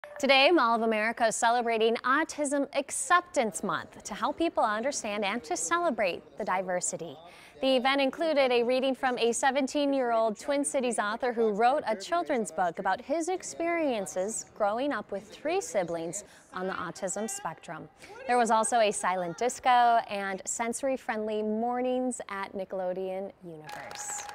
Today, Mall of America is celebrating Autism Acceptance Month to help people understand and to celebrate the diversity. The event included a reading from a 17-year-old Twin Cities author who wrote a children's book about his experiences growing up with 3 siblings on the autism spectrum. There was also a silent disco and sensory-friendly mornings at Nickelodeon Universe.